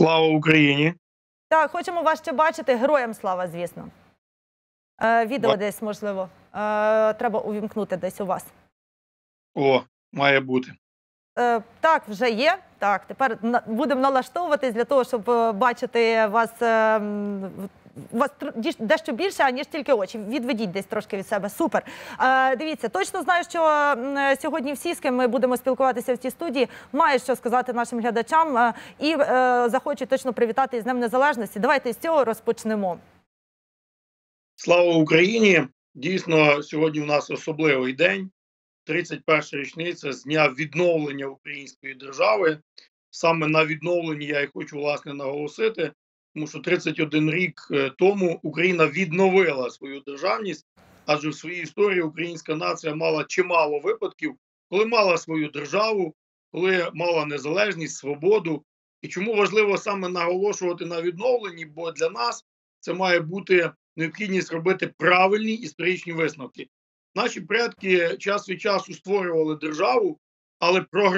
Слава Україні! Так, хочемо вас ще бачити. Героям слава, звісно. Відео десь, можливо, треба увімкнути десь у вас. О, має бути. Так, вже є. Так, тепер будемо налаштовуватись для того, щоб бачити вас дещо більше, аніж тільки очі. Відведіть десь трошки від себе. Супер. Дивіться, точно знаю, що сьогодні всі, з ким ми будемо спілкуватися в цій студії, мають що сказати нашим глядачам і захочуть точно привітати із Днем Незалежності. Давайте з цього розпочнемо. Слава Україні! Дійсно, сьогодні у нас особливий день. 31-ша річниця з дня відновлення української держави. Саме на відновленні я і хочу, власне, наголосити, тому що 31 рік тому Україна відновила свою державність, адже в своїй історії українська нація мала чимало випадків, коли мала свою державу, коли мала незалежність, свободу. І чому важливо саме наголошувати на відновленні, бо для нас це має бути необхідність робити правильні історичні висновки. Наші предки час від часу створювали державу, але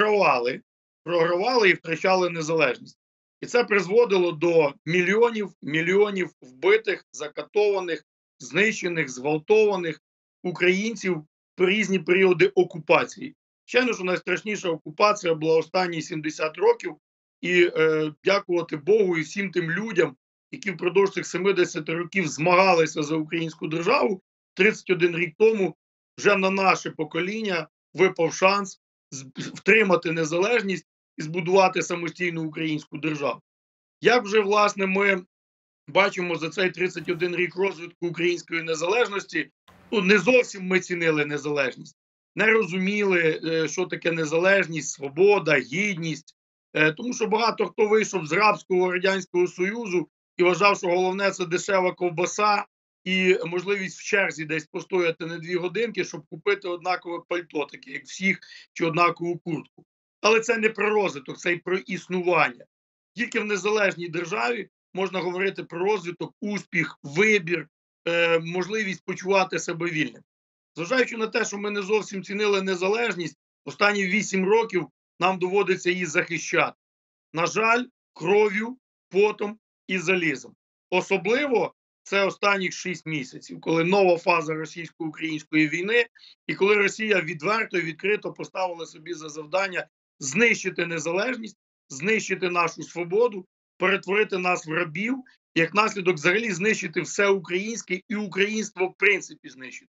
програвали і втрачали незалежність. І це призводило до мільйонів вбитих, закатованих, знищених, зґвалтованих українців в різні періоди окупації. Звичайно, що найстрашніша окупація була останні 70 років, і дякувати Богу і всім тим людям, які впродовж цих 70 років змагалися за українську державу, 31 рік тому вже на наше покоління випав шанс втримати незалежність і збудувати самостійну українську державу. Як вже, власне, ми бачимо за цей 31 рік розвитку української незалежності, не зовсім ми цінили незалежність, не розуміли, що таке незалежність, свобода, гідність, тому що багато хто вийшов з рабського Радянського Союзу і вважав, що головне – це дешева ковбаса і можливість в черзі десь постояти на 2 годинки, щоб купити однакове пальто, таке як всіх, чи однакову куртку. Але це не про розвиток, це й про існування. Тільки в незалежній державі можна говорити про розвиток, успіх, вибір, можливість почувати себе вільним. Зважаючи на те, що ми не зовсім цінили незалежність, останні 8 років нам доводиться її захищати. На жаль, кров'ю, потом і залізом. Особливо це останніх 6 місяців, коли нова фаза російсько-української війни, і коли Росія відверто і відкрито поставила собі за завдання знищити незалежність, знищити нашу свободу, перетворити нас в рабів, і як наслідок взагалі знищити все українське і українство в принципі знищити.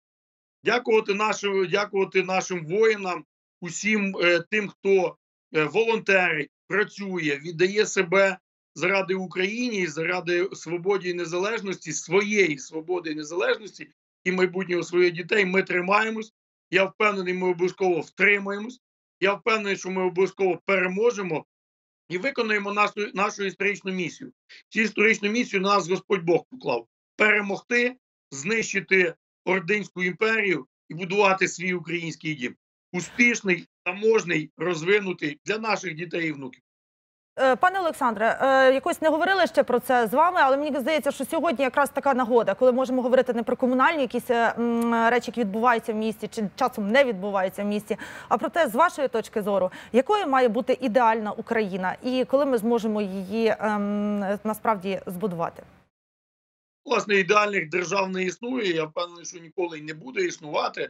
Дякувати нашим воїнам, усім тим, хто волонтерить, працює, віддає себе заради України і заради свободи і незалежності, своєї свободи і незалежності і майбутнього своїх дітей. Ми тримаємось. Я впевнений, ми обов'язково втримаємось. Я впевнений, що ми обов'язково переможемо і виконуємо нашу історичну місію. Цю історичну місію нас Господь Бог поклав. Перемогти, знищити Ординську імперію і будувати свій український дім. Успішний, заможний, розвинутий для наших дітей і внуків. Пане Олександре, якось не говорили ще про це з вами, але мені здається, що сьогодні якраз така нагода, коли можемо говорити не про комунальні якісь речі, які відбуваються в місті, чи часом не відбуваються в місті, а про те, з вашої точки зору, якою має бути ідеальна Україна і коли ми зможемо її насправді збудувати? Власне, ідеальних держав не існує, я впевнений, що ніколи й не буде існувати.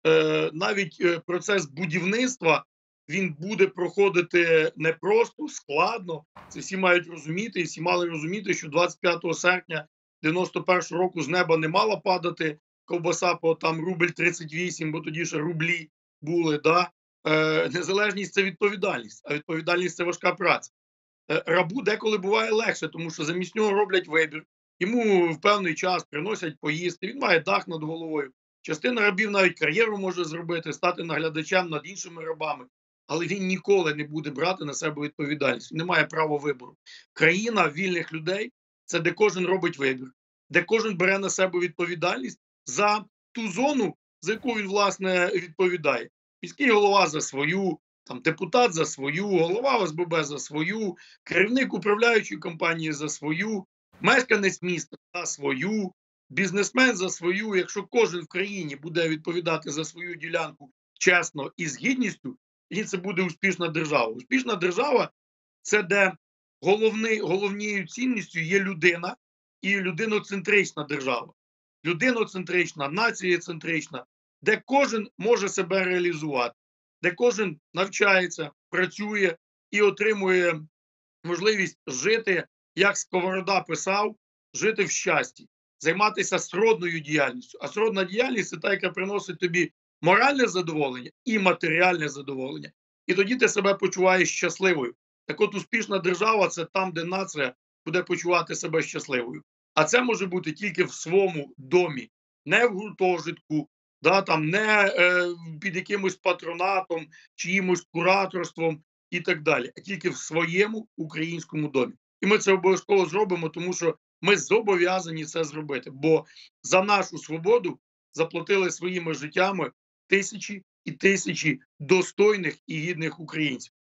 Навіть процес будівництва, він буде проходити непросто, складно. Це всі мають розуміти, і всі мали розуміти, що 25 серпня 91-го року з неба не мала падати ковбаса по там рубль 38, бо тоді ще рублі були. Да? Незалежність – це відповідальність, а відповідальність – це важка праця. Рабу деколи буває легше, тому що замість нього роблять вибір, йому в певний час приносять поїсти, він має дах над головою. Частина рабів навіть кар'єру може зробити, стати наглядачем над іншими рабами. Але він ніколи не буде брати на себе відповідальність. Він не має права вибору. Країна вільних людей – це де кожен робить вибір, де кожен бере на себе відповідальність за ту зону, за яку він, власне, відповідає. Міський голова за свою, там, депутат за свою, голова ОСББ за свою, керівник управляючої компанії за свою, мешканець міста за свою, бізнесмен за свою. Якщо кожен в країні буде відповідати за свою ділянку чесно і з гідністю, і це буде успішна держава. Успішна держава – це де головнією цінністю є людина і людиноцентрична держава. Людиноцентрична, націєцентрична, де кожен може себе реалізувати, де кожен навчається, працює і отримує можливість жити, як Сковорода писав, жити в щасті, займатися сродною діяльністю. А сродна діяльність – це та, яка приносить тобі моральне задоволення і матеріальне задоволення. І тоді ти себе почуваєш щасливою. Так от успішна держава – це там, де нація буде почувати себе щасливою. А це може бути тільки в своєму домі, не в гуртожитку, не під якимось патронатом, чиїмось кураторством і так далі, а тільки в своєму українському домі. І ми це обов'язково зробимо, тому що ми зобов'язані це зробити, бо за нашу свободу заплатили своїми життями тисячі і тисячі достойних і гідних українців.